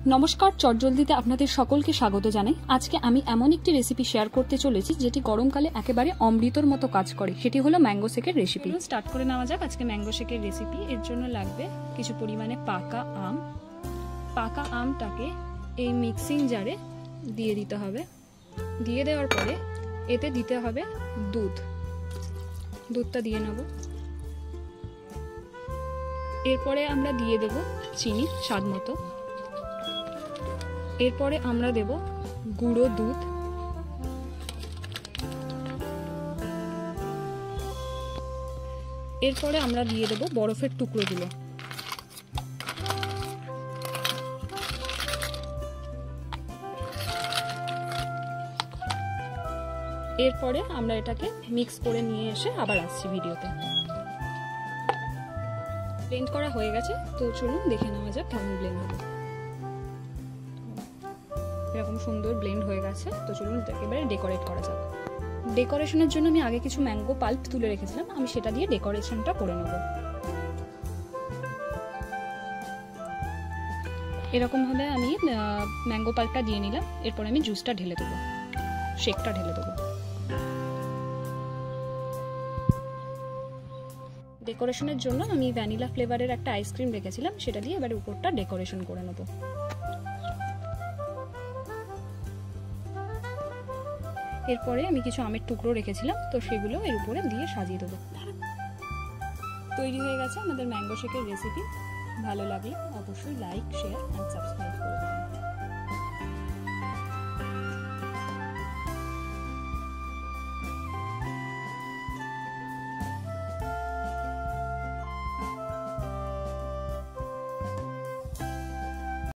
নমস্কার, চটজলদিতে আপনাদের সকলকে স্বাগত জানাই। আজকে আমি এমন একটি রেসিপি শেয়ার করতে চলেছি যেটি গরমকালে একেবারে অমৃতর মতো কাজ করে। সেটি হলো ম্যাঙ্গো শেকের রেসিপি। স্টার্ট করে নেওয়া যাক আজকে ম্যাঙ্গো শেকের রেসিপি। এর জন্য লাগবে কিছু পরিমাণে পাকা আম। পাকা আমটাকে এই মিক্সিং জারে দিয়ে দিতে হবে। দিয়ে দেওয়ার পরে এতে দিতে হবে দুধটা দিয়ে নেব। এরপরে আমরা দিয়ে দেব চিনি স্বাদ মতো। এরপরে আমরা দেব গুঁড়ো দুধ। এরপরে আমরা দিয়ে দেব বরফের টুকরোগুলো। এরপরে আমরা এটাকে মিক্স করে নিয়ে এসে আবার আসছি ভিডিওতে। ব্লেন্ড করা হয়ে গেছে, তো চলুন দেখে নেওয়া যাক কেমন ব্লেন্ড হবে। এরকম সুন্দর ব্লেন্ড হয়ে গেছে, তো চলুন একেবারে ডেকোরেট করা যাক। ডেকোরেশনের জন্য আমি আগে কিছু ম্যাঙ্গো পাল্প তুলে রেখেছিলাম, আমি সেটা দিয়ে ডেকোরেশনটা করে নেব। এরকম ভাবে আমি ম্যাঙ্গো পাল্পটা দিয়ে নিলাম। এরপর আমি জুসটা ঢেলে দেবো, শেকটা ঢেলে দেবো। ডেকোরেশনের জন্য আমি ভ্যানিলা ফ্লেভারের একটা আইসক্রিম রেখেছিলাম, সেটা দিয়ে এবার উপরটা ডেকোরেশন করে নেব। এরপরে আমি কিছু আমের টুকরো রেখেছিলাম, তো সেগুলো এর উপরে দিয়ে সাজিয়ে দেবো। তৈরি হয়ে গেছে আমাদের ম্যাঙ্গো শেকের রেসিপি। ভালো লাগলে অবশ্যই লাইক, শেয়ার অ্যান্ড সাবস্ক্রাইব করবেন।